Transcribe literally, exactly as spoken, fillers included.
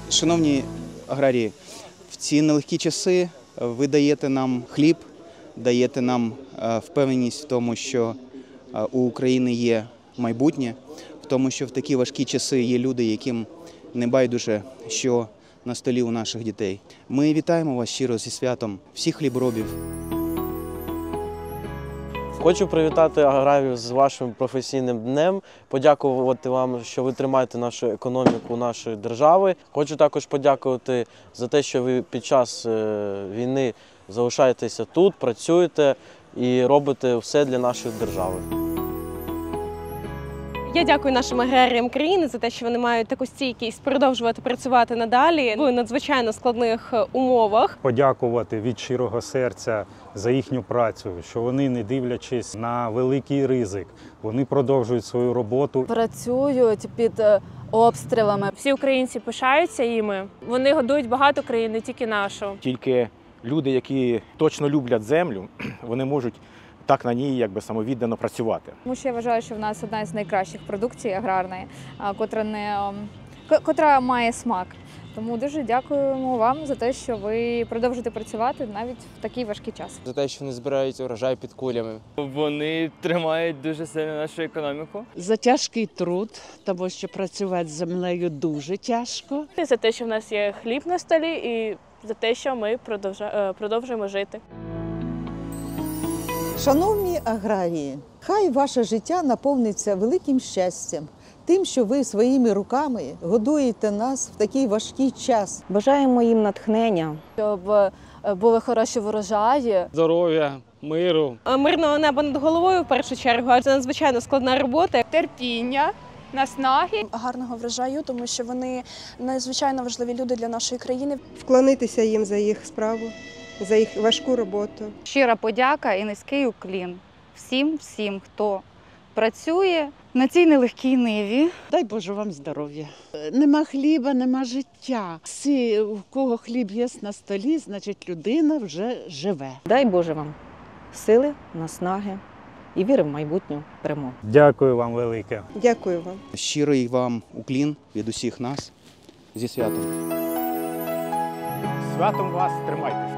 Шановні аграрії, в ці нелегкі часи ви даєте нам хліб, даєте нам впевненість в тому, що у України є майбутнє, в тому, що в такі важкі часи є люди, яким не байдуже, що на столі у наших дітей. Ми вітаємо вас щиро зі святом всіх хліборобів. Хочу привітати аграрію з вашим професійним днем, подякувати вам, що ви тримаєте нашу економіку нашої держави. Хочу також подякувати за те, що ви під час війни залишаєтеся тут, працюєте і робите все для нашої держави. Я дякую нашим аграріям країни за те, що вони мають таку стійкість продовжувати працювати надалі в надзвичайно складних умовах. Подякувати від щирого серця за їхню працю, що вони, не дивлячись на великий ризик, вони продовжують свою роботу. Працюють під обстрілами. Всі українці пишаються їми. Вони годують багато країн, не тільки нашу. Тільки люди, які точно люблять землю, вони можуть так на ній якби самовіддано працювати. Тому що я вважаю, що в нас одна з найкращих продукцій аграрної, котра, не, котра має смак. Тому дуже дякуємо вам за те, що ви продовжуєте працювати навіть в такий важкий час. За те, що вони збирають урожай під кулями. Вони тримають дуже сильно нашу економіку. За тяжкий труд, тому що працювати з землею дуже тяжко. І за те, що в нас є хліб на столі, і за те, що ми продовжуємо жити. Шановні аграрії, хай ваше життя наповниться великим щастям, тим, що ви своїми руками годуєте нас в такий важкий час. Бажаємо їм натхнення, щоб були хороші врожаї. Здоров'я, миру. Мирного неба над головою, в першу чергу, а це надзвичайно складна робота. Терпіння, наснаги. Гарного врожаю, тому що вони надзвичайно важливі люди для нашої країни. Вклонитися їм за їх справу, за їх важку роботу. Щира подяка і низький уклін всім, всім, хто працює на цій нелегкій ниві. Дай Боже вам здоров'я. Нема хліба, нема життя. Всі, у кого хліб є на столі, значить людина вже живе. Дай Боже вам сили, наснаги і віри в майбутню перемогу. Дякую вам велике. Дякую вам. Щирий вам уклін від усіх нас. Зі святом. Святом вас, тримайтеся!